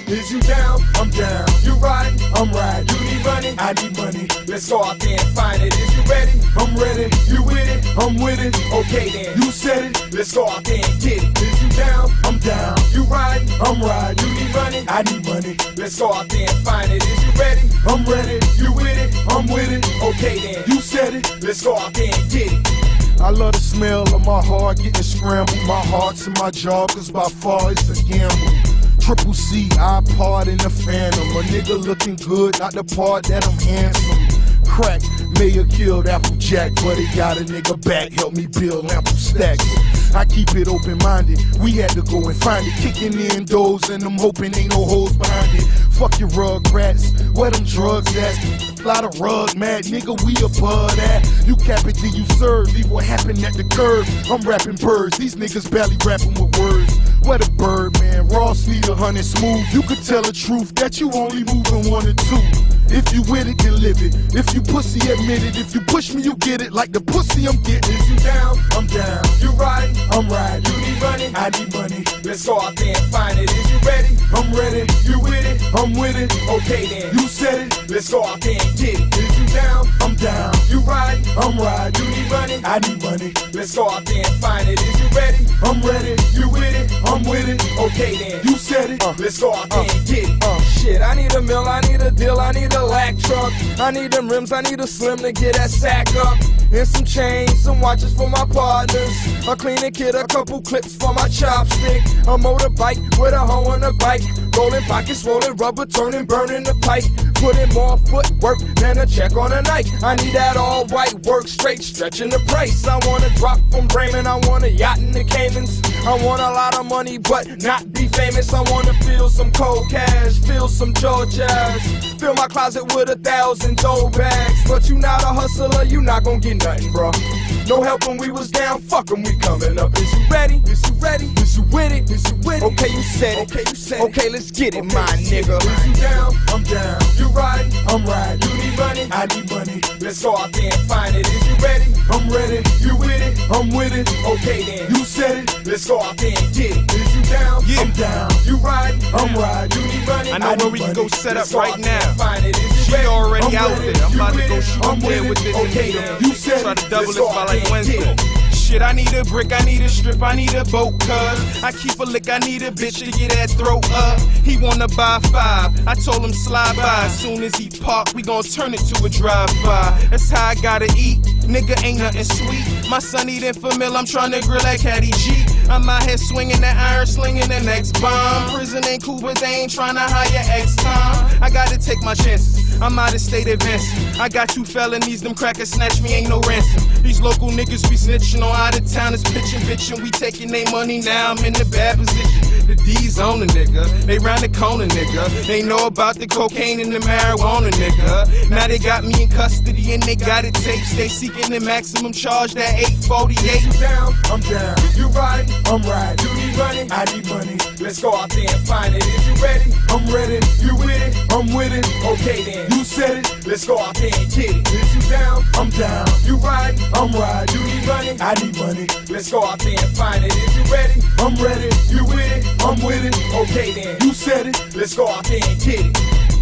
Is you down? I'm down. You riding? I'm riding. You need money? I need money. Let's go out there and find it. Is you ready? I'm ready. You with it? I'm with it. Okay then. You said it. Let's go out there and get it. Is you down? I'm down. You riding? I'm riding. You need money? I need money. Let's go out there and find it. Is you ready? I'm ready. You with it? I'm with it. Okay then. You said it. Let's go out there and get it. I love the smell of my heart getting scrambled. My heart's in my jaw, cause by far it's a gamble. Triple C, iPod in the Phantom. A nigga looking good, not the part that I'm handsome. Crack may have killed Applejack, but it got a nigga back. Help me build ample stacks. I keep it open-minded. We had to go and find it. Kicking in doors and I'm hoping ain't no holes behind it. Fuck your rug rats. Where them drugs at? Lot of rug mad nigga, we above that. You cap it till you serve. Leave what happened at the curb. I'm rapping birds. These niggas barely rapping with words. Where the bird, man? Ross need 100 smooth. You could tell the truth that you only moving 1 or 2. If you with it, then live it. If you pussy, admit it. If you push me, you get it. Like the pussy I'm getting. Is you down? I'm down. You riding? I'm riding. You need money? I need money. Let's go out there and find it. Is you ready? I'm ready. You with it? I'm with it. Okay then. You said it. Let's go out there and get it. Is you down? I'm down. You riding? I'm riding. You need money? I need money. Let's go out there and find it. Is you ready? I'm ready. You with it? I'm with it. Okay then. You said it. Let's go out there and get it. Shit, I need a mill. I need a deal. I need a lack truck. I need them rims. I need a slim to get that sack up. And some chains, some watches for my partners. A cleaning kit, a couple clips for my chopstick. A motorbike with a hoe on the bike. Rolling pockets, swollen rubber, turning, burning the pipe. Putting more footwork than a check on a night. I need that all white work, straight stretching the price. I wanna drop from Bremen, I want a yacht in the Caymans. I want a lot of money, but not be famous. I wanna feel some cold cash, feel some Georgias. Fill my closet with 1,000 dough bags. But you not a hustler, you not gon' get nothing, bro. No help when we was down, fuck 'em, we coming up. Is you ready? Is you ready? Is you with it? Is you with it? Okay, you said it. Okay, you said it. Okay, let's get it, my nigga. Is you down? I'm down. You riding? I'm riding. You need money? I need money. Let's go out there and find it. Is you ready? I'm ready. You with it? I'm with it. Okay then. You said it. Let's go out there and get it. Is you down? Yeah. I'm down. You riding? I'm riding. You need money? I know where we can go set up right now. Find it. Is you She ready? already I'm out ready. there. I'm You about to with go it? shoot I'm up there with with it. this Okay and then. You said try it. to double Let's this go by out like there and get Wednesday. it. Shit, I need a brick, I need a strip, I need a boat, cuz I keep a lick, I need a bitch to get that throat up. He wanna buy 5, I told him slide by. As soon as he park, we gon' turn it to a drive-by. That's how I gotta eat, nigga ain't nothing sweet. My son eating for meal, I'm tryna grill that Caddy G. I'm out here swinging that iron, slinging the next bomb. Prison ain't cool, but they ain't tryna hire X-Time. I gotta take my chances, I'm out of state advancing. I got 2 felonies, them crackers snatch me, ain't no ransom. These local niggas be snitching on out of town, is pitching, bitching. We taking their money now, I'm in the bad position. The D's on the nigga, they round the corner, nigga. They know about the cocaine and the marijuana, nigga. Now they got me in custody and they got it taped. They seeking the maximum charge, that 848. You down? I'm down. You riding? I'm riding. You need money? I need money. Let's go out there and find it. Is you ready? I'm ready. You with it? I'm with it. Okay then. You said it. Let's go out there and get it. Is you down? I'm down. You riding? I'm riding. You need money? I need money. Let's go out there and find it. Is you ready? I'm ready. You with it? I'm with it. Okay then. You said it. Let's go out there and get it.